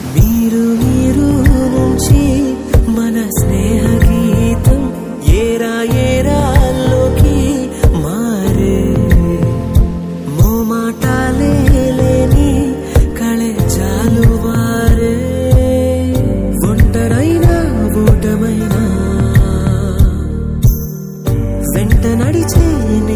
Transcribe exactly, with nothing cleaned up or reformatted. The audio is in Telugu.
మీరు మీరు నుంచి మన స్నేహ గీతం ఏరా ఏరాల్లోకి మారే మోమాటాలే లేని కళే చాలు వారే ఒంటరైనా ఓటమైనా వెంట నడిచే